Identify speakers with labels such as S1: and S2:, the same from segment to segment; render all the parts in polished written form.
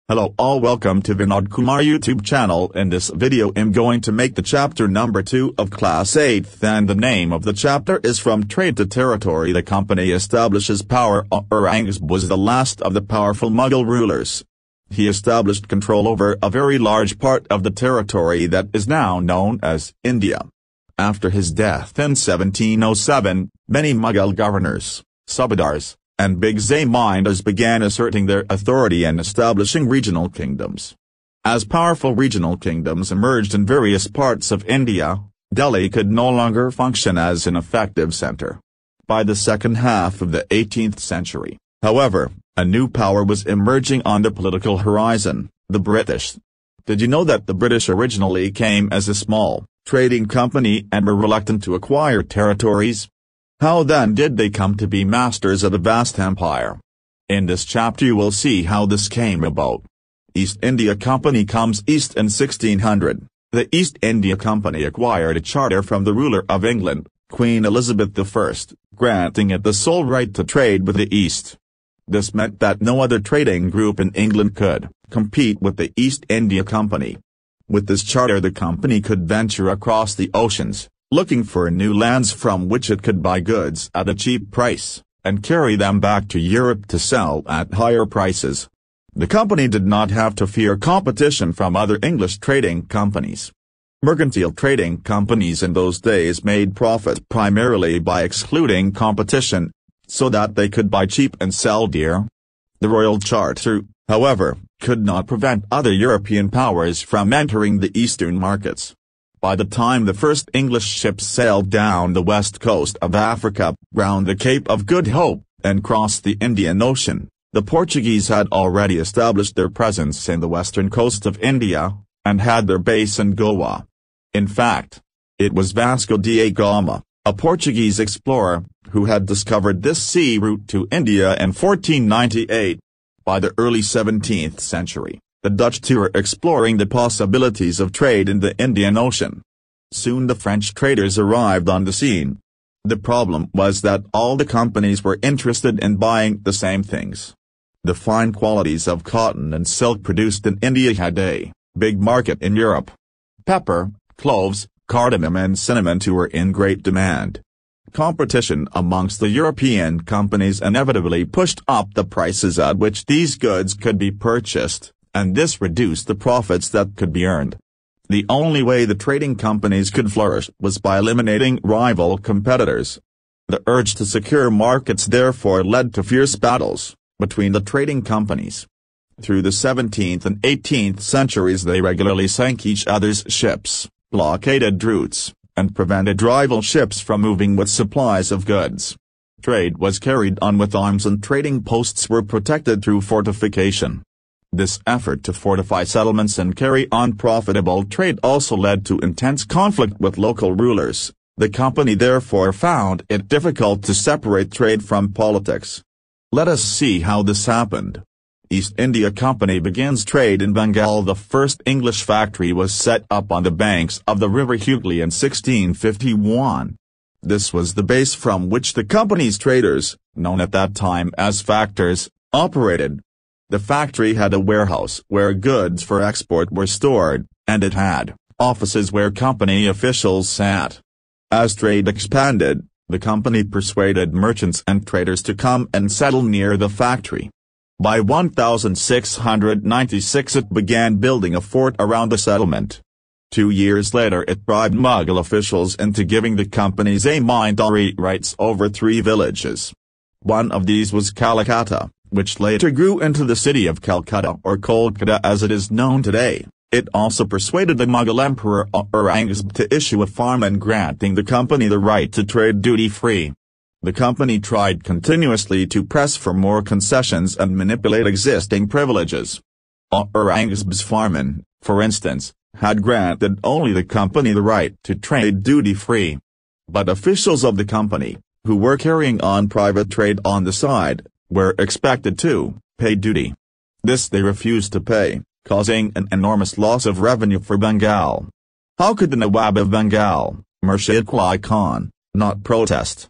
S1: Hello all, welcome to Vinod Kumar YouTube channel. In this video I'm going to make the chapter number 2 of class 8th, and the name of the chapter is From Trade to Territory. The company establishes power. Aurangzeb was the last of the powerful Mughal rulers. He established control over a very large part of the territory that is now known as India. After his death in 1707, many Mughal governors, subadars, and big zamindars began asserting their authority and establishing regional kingdoms. As powerful regional kingdoms emerged in various parts of India, Delhi could no longer function as an effective center. By the second half of the 18th century, however, a new power was emerging on the political horizon: the British. Did you know that the British originally came as a small, trading company and were reluctant to acquire territories? How then did they come to be masters of a vast empire? In this chapter you will see how this came about. East India Company comes east in 1600. The East India Company acquired a charter from the ruler of England, Queen Elizabeth I, granting it the sole right to trade with the East. This meant that no other trading group in England could compete with the East India Company. With this charter the company could venture across the oceans, looking for new lands from which it could buy goods at a cheap price, and carry them back to Europe to sell at higher prices. The company did not have to fear competition from other English trading companies. Mercantile trading companies in those days made profit primarily by excluding competition, so that they could buy cheap and sell dear. The Royal Charter, however, could not prevent other European powers from entering the eastern markets. By the time the first English ships sailed down the west coast of Africa, round the Cape of Good Hope, and crossed the Indian Ocean, the Portuguese had already established their presence in the western coast of India, and had their base in Goa. In fact, it was Vasco da Gama, a Portuguese explorer, who had discovered this sea route to India in 1498. By the early 17th century, the Dutch too were exploring the possibilities of trade in the Indian Ocean. Soon the French traders arrived on the scene. The problem was that all the companies were interested in buying the same things. The fine qualities of cotton and silk produced in India had a big market in Europe. Pepper, cloves, cardamom and cinnamon too were in great demand. Competition amongst the European companies inevitably pushed up the prices at which these goods could be purchased, and this reduced the profits that could be earned. The only way the trading companies could flourish was by eliminating rival competitors. The urge to secure markets therefore led to fierce battles between the trading companies. Through the 17th and 18th centuries they regularly sank each other's ships, blockaded routes, and prevented rival ships from moving with supplies of goods. Trade was carried on with arms and trading posts were protected through fortification. This effort to fortify settlements and carry on profitable trade also led to intense conflict with local rulers. The company therefore found it difficult to separate trade from politics. Let us see how this happened. East India Company begins trade in Bengal. The first English factory was set up on the banks of the river Hugli in 1651. This was the base from which the company's traders, known at that time as factors, operated. The factory had a warehouse where goods for export were stored, and it had offices where company officials sat. As trade expanded, the company persuaded merchants and traders to come and settle near the factory. By 1696 it began building a fort around the settlement. 2 years later it bribed Mughal officials into giving the company zamindari rights over 3 villages. One of these was Calcutta, which later grew into the city of Calcutta or Kolkata as it is known today. It also persuaded the Mughal Emperor Aurangzeb to issue a farman granting the company the right to trade duty-free. The company tried continuously to press for more concessions and manipulate existing privileges. Aurangzeb's farman, for instance, had granted only the company the right to trade duty-free. But officials of the company, who were carrying on private trade on the side, were expected to pay duty. This they refused to pay, causing an enormous loss of revenue for Bengal. How could the Nawab of Bengal, Murshid Quli Khan, not protest?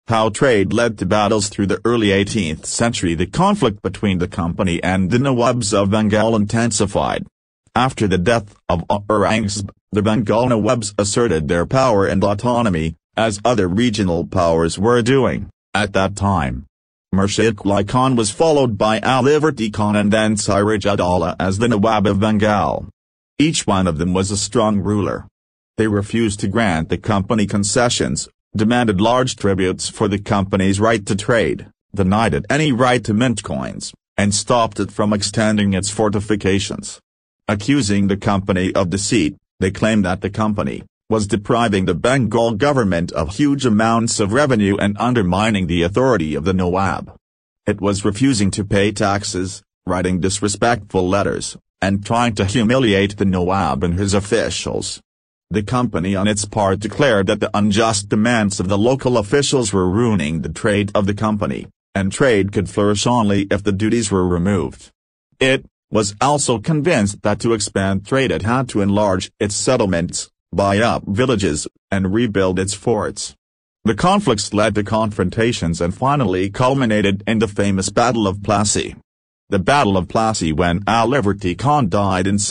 S1: How trade led to battles through the early 18th century. The conflict between the company and the Nawabs of Bengal intensified. After the death of Aurangzeb, the Bengal Nawabs asserted their power and autonomy, as other regional powers were doing, at that time. Murshid Quli Khan was followed by Alivardi Khan and then Siraj-ud-Daulah as the Nawab of Bengal. Each one of them was a strong ruler. They refused to grant the company concessions, demanded large tributes for the company's right to trade, denied it any right to mint coins, and stopped it from extending its fortifications. Accusing the company of deceit, they claimed that the company was depriving the Bengal government of huge amounts of revenue and undermining the authority of the Nawab. It was refusing to pay taxes, writing disrespectful letters, and trying to humiliate the Nawab and his officials. The company on its part declared that the unjust demands of the local officials were ruining the trade of the company, and trade could flourish only if the duties were removed. It was also convinced that to expand trade it had to enlarge its settlements, buy up villages, and rebuild its forts. The conflicts led to confrontations and finally culminated in the famous Battle of Plassey. The Battle of Plassey, when Alivardi Khan died in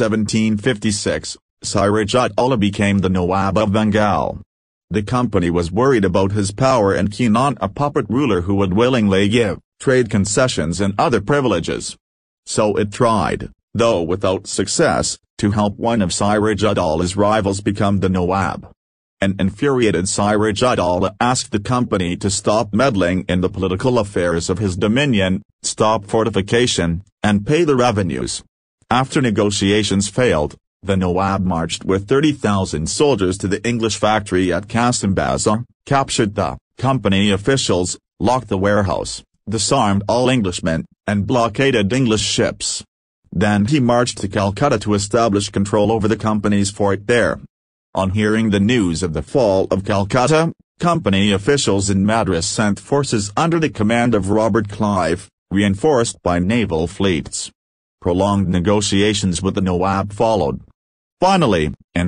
S1: 1756, Siraj-ud-Daulah became the Nawab of Bengal. The company was worried about his power and keen on a puppet ruler who would willingly give trade concessions and other privileges. So it tried, though without success, to help one of Siraj-ud-Daulah's rivals become the Nawab. An infuriated Siraj-ud-Daulah asked the company to stop meddling in the political affairs of his dominion, stop fortification, and pay the revenues. After negotiations failed, the Nawab marched with 30,000 soldiers to the English factory at Qasim Bazar, captured the company officials, locked the warehouse, disarmed all Englishmen, and blockaded English ships. Then he marched to Calcutta to establish control over the company's fort there. On hearing the news of the fall of Calcutta, company officials in Madras sent forces under the command of Robert Clive, reinforced by naval fleets. Prolonged negotiations with the Nawab followed. Finally, in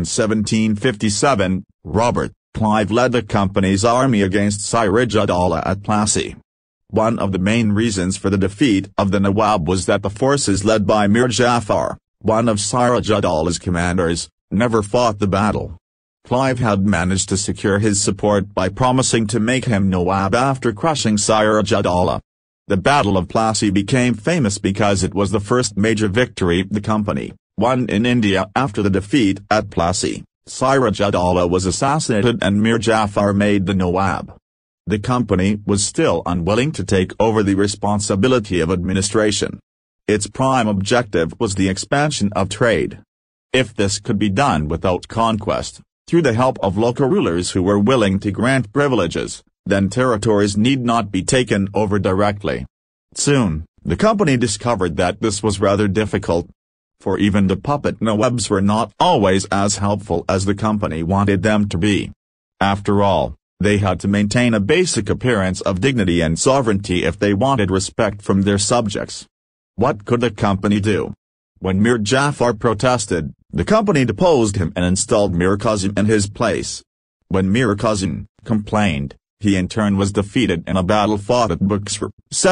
S1: 1757, Robert Clive led the company's army against Siraj-ud-Daulah at Plassey. One of the main reasons for the defeat of the Nawab was that the forces led by Mir Jafar, one of Siraj-ud-Daulah's commanders, never fought the battle. Clive had managed to secure his support by promising to make him Nawab after crushing Siraj-ud-Daulah. The Battle of Plassey became famous because it was the first major victory the company won in India. After the defeat at Plassey, Siraj-ud-Daulah was assassinated and Mir Jafar made the Nawab. The company was still unwilling to take over the responsibility of administration. Its prime objective was the expansion of trade. If this could be done without conquest, through the help of local rulers who were willing to grant privileges, then territories need not be taken over directly. Soon, the company discovered that this was rather difficult. For even the puppet Nawabs were not always as helpful as the company wanted them to be. After all, they had to maintain a basic appearance of dignity and sovereignty if they wanted respect from their subjects. What could the company do? When Mir Jafar protested, the company deposed him and installed Mir Qasim in his place. When Mir Qasim complained, he in turn was defeated in a battle fought at Buxar,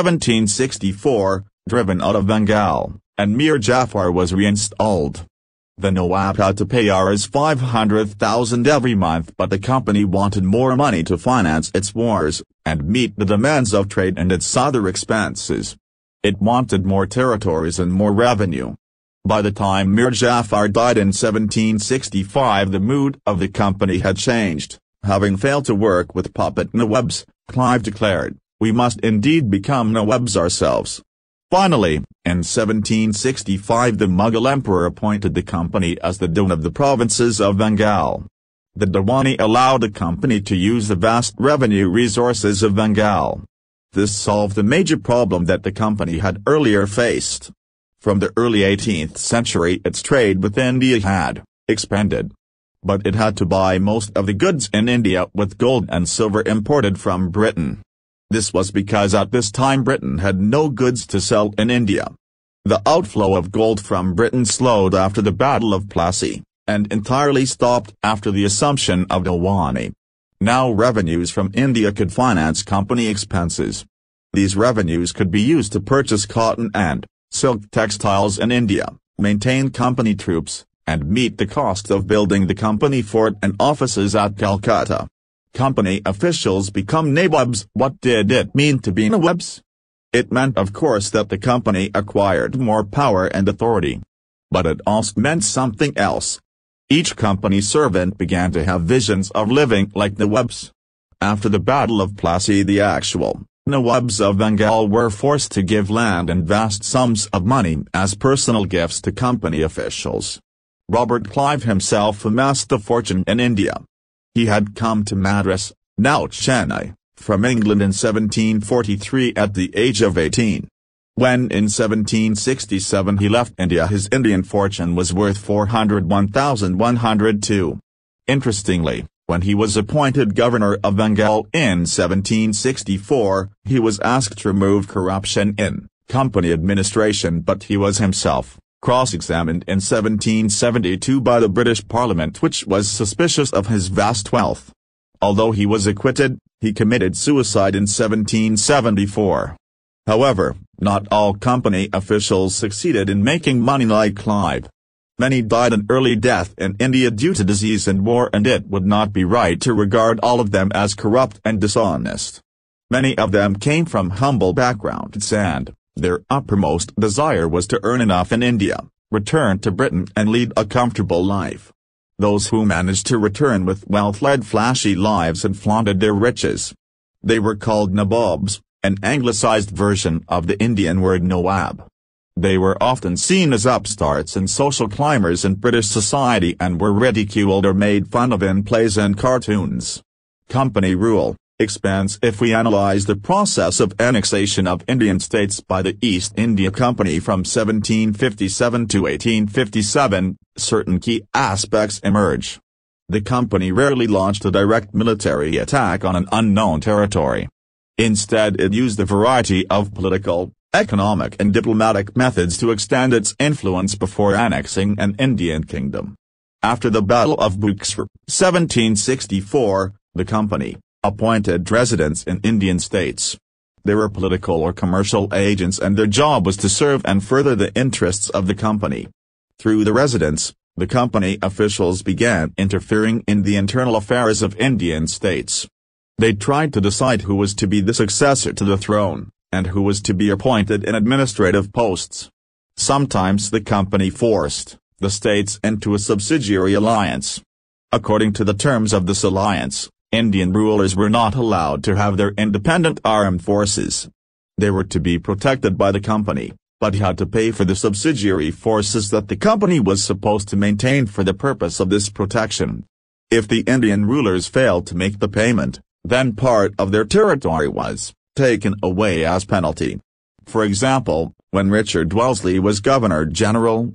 S1: 1764, driven out of Bengal, and Mir Jafar was reinstalled. The Nawab had to pay Rs 500,000 every month, but the company wanted more money to finance its wars, and meet the demands of trade and its other expenses. It wanted more territories and more revenue. By the time Mir Jafar died in 1765, the mood of the company had changed. Having failed to work with puppet Nawabs, Clive declared, "We must indeed become Nawabs ourselves." Finally, in 1765 the Mughal emperor appointed the company as the Diwan of the provinces of Bengal. The Diwani allowed the company to use the vast revenue resources of Bengal. This solved the major problem that the company had earlier faced. From the early 18th century its trade with India had expanded. But it had to buy most of the goods in India with gold and silver imported from Britain. This was because at this time Britain had no goods to sell in India. The outflow of gold from Britain slowed after the Battle of Plassey, and entirely stopped after the assumption of Diwani. Now revenues from India could finance company expenses. These revenues could be used to purchase cotton and silk textiles in India, maintain company troops, and meet the cost of building the company fort and offices at Calcutta. Company officials become nabobs. What did it mean to be nawabs? It meant of course that the company acquired more power and authority. But it also meant something else. Each company servant began to have visions of living like nawabs. After the Battle of Plassey, the actual nawabs of Bengal were forced to give land and vast sums of money as personal gifts to company officials. Robert Clive himself amassed a fortune in India. He had come to Madras, now Chennai, from England in 1743 at the age of 18. When in 1767 he left India, his Indian fortune was worth 401,102. Interestingly, when he was appointed governor of Bengal in 1764, he was asked to remove corruption in company administration, but he was himself cross-examined in 1772 by the British Parliament, which was suspicious of his vast wealth. Although he was acquitted, he committed suicide in 1774. However, not all company officials succeeded in making money like Clive. Many died an early death in India due to disease and war, and it would not be right to regard all of them as corrupt and dishonest. Many of them came from humble backgrounds and their uppermost desire was to earn enough in India, return to Britain and lead a comfortable life. Those who managed to return with wealth led flashy lives and flaunted their riches. They were called nabobs, an anglicized version of the Indian word nawab. They were often seen as upstarts and social climbers in British society and were ridiculed or made fun of in plays and cartoons. Company rule expands. If we analyze the process of annexation of Indian states by the East India Company from 1757 to 1857, certain key aspects emerge. The company rarely launched a direct military attack on an unknown territory. Instead, it used a variety of political, economic and diplomatic methods to extend its influence before annexing an Indian kingdom. After the Battle of Buxar, 1764, the company appointed residents in Indian states. They were political or commercial agents, and their job was to serve and further the interests of the company. Through the residents, the company officials began interfering in the internal affairs of Indian states. They tried to decide who was to be the successor to the throne, and who was to be appointed in administrative posts. Sometimes the company forced the states into a subsidiary alliance. According to the terms of this alliance, Indian rulers were not allowed to have their independent armed forces. They were to be protected by the company, but had to pay for the subsidiary forces that the company was supposed to maintain for the purpose of this protection. If the Indian rulers failed to make the payment, then part of their territory was taken away as penalty. For example, when Richard Wellesley was Governor-General,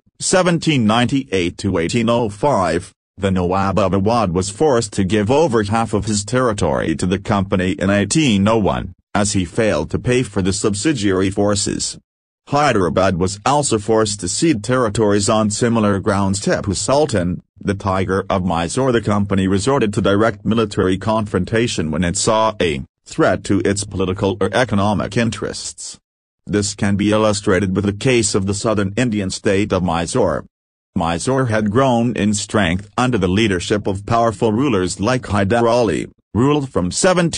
S1: 1798 to 1805, the Nawab of Awadh was forced to give over half of his territory to the company in 1801, as he failed to pay for the subsidiary forces. Hyderabad was also forced to cede territories on similar grounds. Tipu Sultan, the Tiger of Mysore. The company resorted to direct military confrontation when it saw a threat to its political or economic interests. This can be illustrated with the case of the southern Indian state of Mysore. Mysore had grown in strength under the leadership of powerful rulers like Hyder Ali, ruled from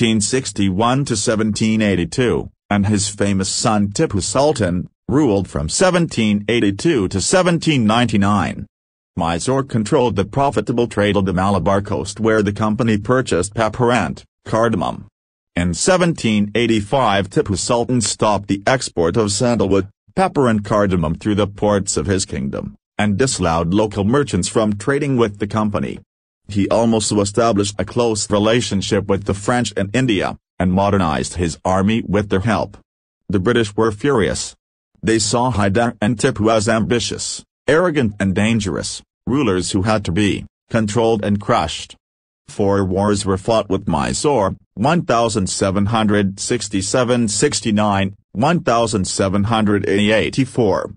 S1: 1761 to 1782, and his famous son Tipu Sultan, ruled from 1782 to 1799. Mysore controlled the profitable trade of the Malabar coast, where the company purchased pepper and cardamom. In 1785, Tipu Sultan stopped the export of sandalwood, pepper and cardamom through the ports of his kingdom, and disallowed local merchants from trading with the company. He also established a close relationship with the French in India, and modernized his army with their help. The British were furious. They saw Hyder and Tipu as ambitious, arrogant and dangerous rulers who had to be controlled and crushed. 4 wars were fought with Mysore, 1767–69, 1780–84,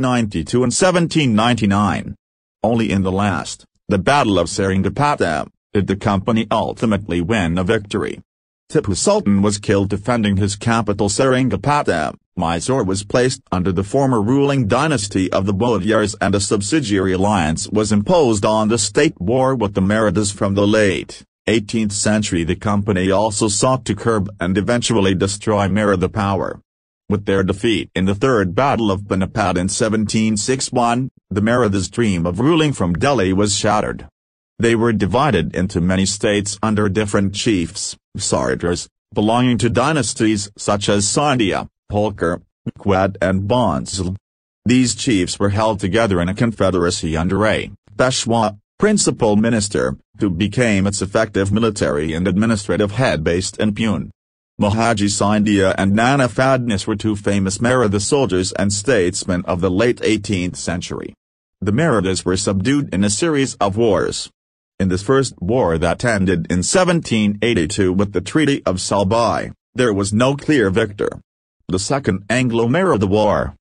S1: 1790–92 and 1799. Only in the last, the Battle of Seringapatam, did the company ultimately win a victory. Tipu Sultan was killed defending his capital Seringapatam. Mysore was placed under the former ruling dynasty of the Bodhyars, and a subsidiary alliance was imposed on the state war with the Marathas from the late 18th century. The company also sought to curb and eventually destroy Maratha power. With their defeat in the Third Battle of Panipat in 1761, the Marathas' dream of ruling from Delhi was shattered. They were divided into many states under different chiefs, Sardars, belonging to dynasties such as Scindia, Holkar, Quad and Bhonsle. These chiefs were held together in a confederacy under a Peshwa, principal minister, who became its effective military and administrative head based in Pune. Mahaji Scindia and Nana Fadnis were two famous Maratha soldiers and statesmen of the late 18th century. The Marathas were subdued in a series of wars. In this first war that ended in 1782 with the Treaty of Salbai, there was no clear victor. The Second Anglo-Maratha War,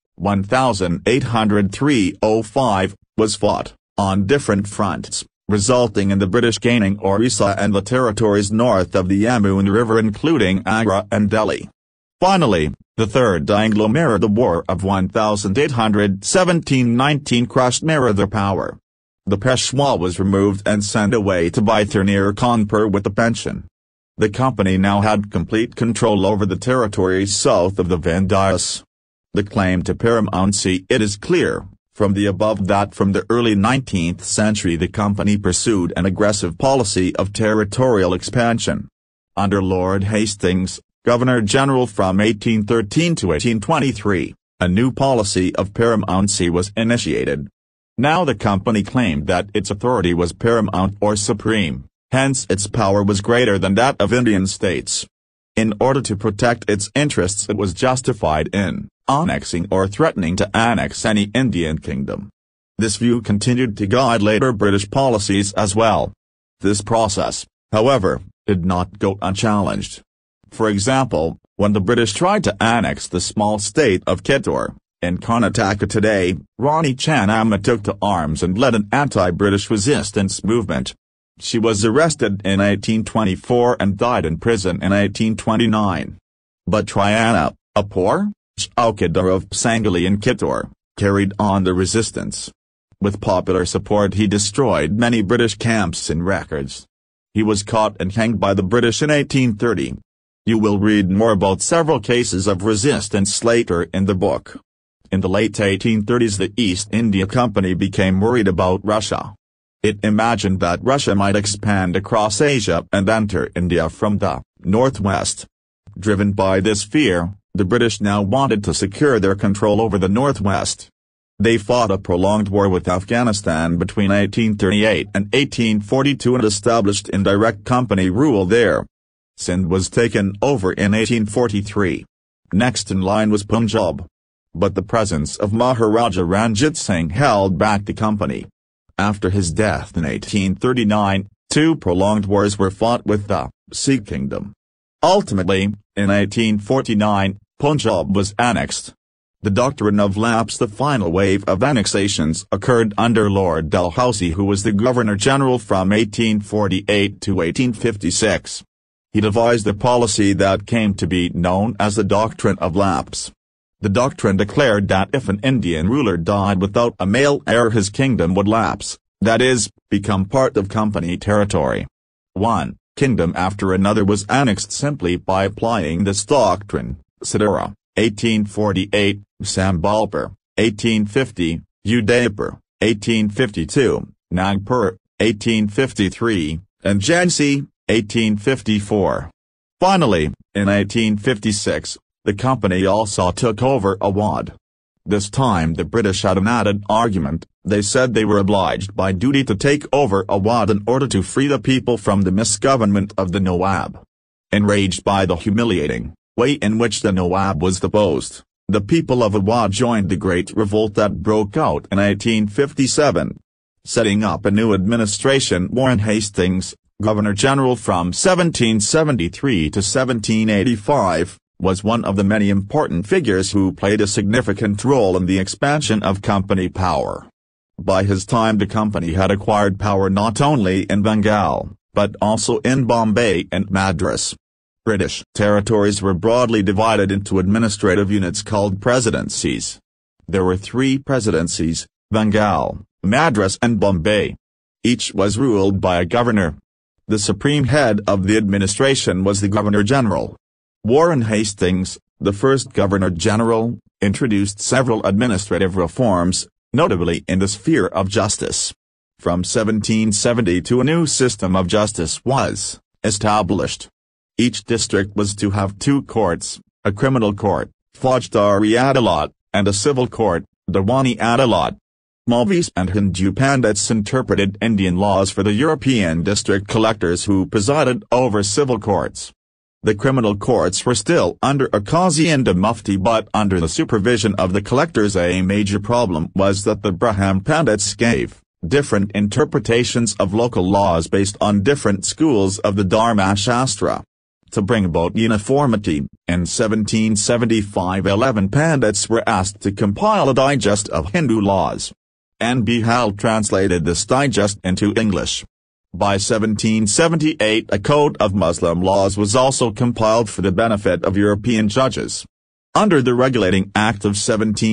S1: 1803-05, was fought on different fronts, resulting in the British gaining Orissa and the territories north of the Yamuna River, including Agra and Delhi. Finally, the Third Anglo-Maratha War of 1817-19 crushed Maratha power. The Peshwa was removed and sent away to Baitar near Kanpur with a pension. The company now had complete control over the territories south of the Vindhyas. The claim to paramountcy: it is clear from the above that from the early 19th century the company pursued an aggressive policy of territorial expansion. Under Lord Hastings, Governor-General from 1813 to 1823, a new policy of paramountcy was initiated. Now the company claimed that its authority was paramount or supreme, hence its power was greater than that of Indian states. In order to protect its interests, it was justified in annexing or threatening to annex any Indian kingdom. This view continued to guide later British policies as well. This process, however, did not go unchallenged. For example, when the British tried to annex the small state of Kittur, in Karnataka today, Rani Channamma took to arms and led an anti-British resistance movement. She was arrested in 1824 and died in prison in 1829. But Triana, a poor Chaukidar of Sangali in Kittur, carried on the resistance. With popular support he destroyed many British camps and records. He was caught and hanged by the British in 1830. You will read more about several cases of resistance later in the book. In the late 1830s the East India Company became worried about Russia. It imagined that Russia might expand across Asia and enter India from the northwest. Driven by this fear, the British now wanted to secure their control over the northwest. They fought a prolonged war with Afghanistan between 1838 and 1842 and established indirect company rule there. Sindh was taken over in 1843. Next in line was Punjab. But the presence of Maharaja Ranjit Singh held back the company. After his death in 1839, two prolonged wars were fought with the Sikh kingdom. Ultimately, in 1849, Punjab was annexed. The doctrine of lapse. The final wave of annexations occurred under Lord Dalhousie, who was the Governor-General from 1848 to 1856. He devised a policy that came to be known as the doctrine of lapse. The doctrine declared that if an Indian ruler died without a male heir his kingdom would lapse, that is, become part of company territory. One kingdom after another was annexed simply by applying this doctrine. Satara, 1848, Sambalpur, 1850, Udaipur, 1852, Nagpur, 1853, and Jhansi, 1854. Finally, in 1856, the company also took over Awadh. This time the British had an added argument. They said they were obliged by duty to take over Awadh in order to free the people from the misgovernment of the Nawab. Enraged by the humiliating way in which the Nawab was deposed, the people of Awadh joined the great revolt that broke out in 1857. Setting up a new administration, Warren Hastings, Governor-General from 1773 to 1785, was one of the many important figures who played a significant role in the expansion of company power. By his time the company had acquired power not only in Bengal, but also in Bombay and Madras. British territories were broadly divided into administrative units called presidencies. There were 3 presidencies: Bengal, Madras and Bombay. Each was ruled by a governor. The supreme head of the administration was the Governor-General. Warren Hastings, the first Governor-General, introduced several administrative reforms, notably in the sphere of justice. From 1772 a new system of justice was established. Each district was to have 2 courts, a criminal court, Faujdari Adalat, and a civil court, Diwani Adalat. Maulvis and Hindu Pandits interpreted Indian laws for the European district collectors who presided over civil courts. The criminal courts were still under a Qazi and a Mufti, but under the supervision of the collectors. A major problem was that the Brahmin Pandits gave different interpretations of local laws based on different schools of the Dharma Shastra. To bring about uniformity, in 1775 11 Pandits were asked to compile a digest of Hindu laws. N.B. Hall translated this digest into English. By 1778 a code of Muslim laws was also compiled for the benefit of European judges. Under the Regulating Act of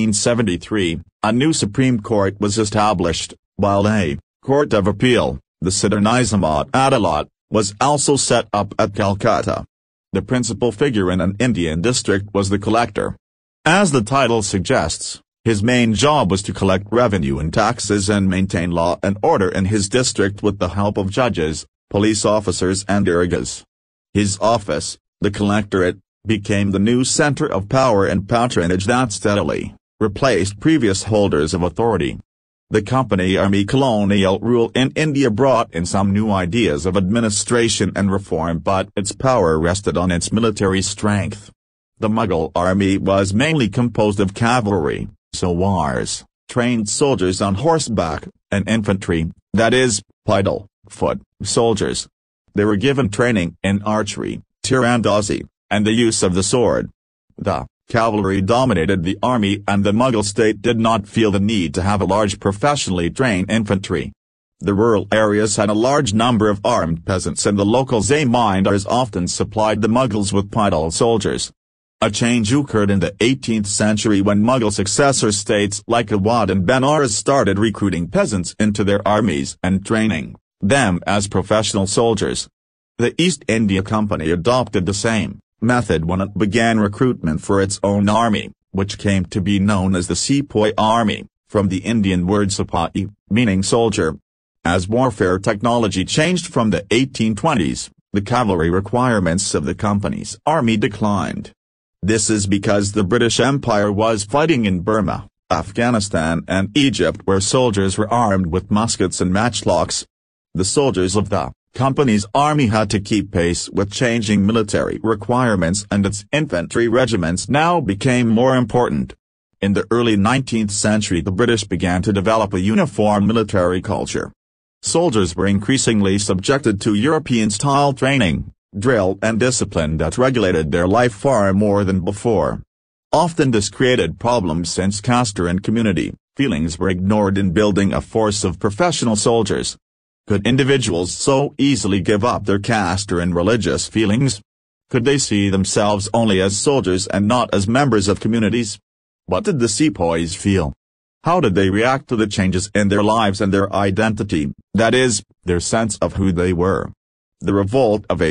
S1: 1773, a new Supreme Court was established, while a Court of Appeal, the Sidar Nizamat Adalat, was also set up at Calcutta. The principal figure in an Indian district was the collector. As the title suggests, his main job was to collect revenue and taxes and maintain law and order in his district with the help of judges, police officers and irrigas. His office, the collectorate, became the new center of power and patronage that steadily replaced previous holders of authority. The company army colonial rule in India brought in some new ideas of administration and reform, but its power rested on its military strength. The Mughal army was mainly composed of cavalry, sawars, trained soldiers on horseback, and infantry, that is, Paidal, foot soldiers. They were given training in archery, tirandazi, and the use of the sword. The cavalry dominated the army, and the Mughal state did not feel the need to have a large professionally trained infantry. The rural areas had a large number of armed peasants, and the local zamindars often supplied the Mughals with Paidal soldiers. A change occurred in the 18th century when Mughal successor states like Awadh and Benares started recruiting peasants into their armies and training them as professional soldiers. The East India Company adopted the same method when it began recruitment for its own army, which came to be known as the Sepoy Army, from the Indian word sipahi, meaning soldier. As warfare technology changed from the 1820s, the cavalry requirements of the company's army declined. This is because the British Empire was fighting in Burma, Afghanistan and Egypt, where soldiers were armed with muskets and matchlocks. The soldiers of the company's army had to keep pace with changing military requirements, and its infantry regiments now became more important. In the early 19th century the British began to develop a uniform military culture. Soldiers were increasingly subjected to European-style training, drill and discipline that regulated their life far more than before. Often this created problems since caste and community feelings were ignored in building a force of professional soldiers. Could individuals so easily give up their caste and religious feelings? Could they see themselves only as soldiers and not as members of communities? What did the sepoys feel? How did they react to the changes in their lives and their identity, that is, their sense of who they were? The revolt of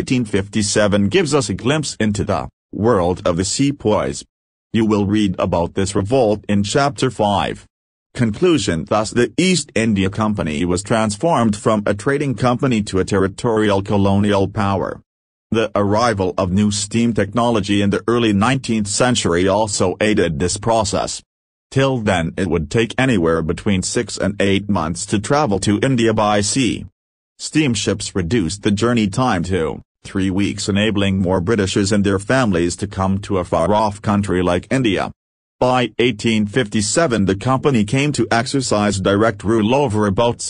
S1: 1857 gives us a glimpse into the world of the sepoys. You will read about this revolt in Chapter 5. Conclusion. Thus the East India Company was transformed from a trading company to a territorial colonial power. The arrival of new steam technology in the early 19th century also aided this process. Till then it would take anywhere between 6 and 8 months to travel to India by sea. Steamships reduced the journey time to 3 weeks, enabling more Britishers and their families to come to a far-off country like India. By 1857 the company came to exercise direct rule over about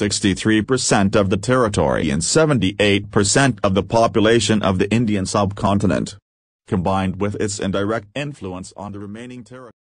S1: 63% of the territory and 78% of the population of the Indian subcontinent. Combined with its indirect influence on the remaining territory.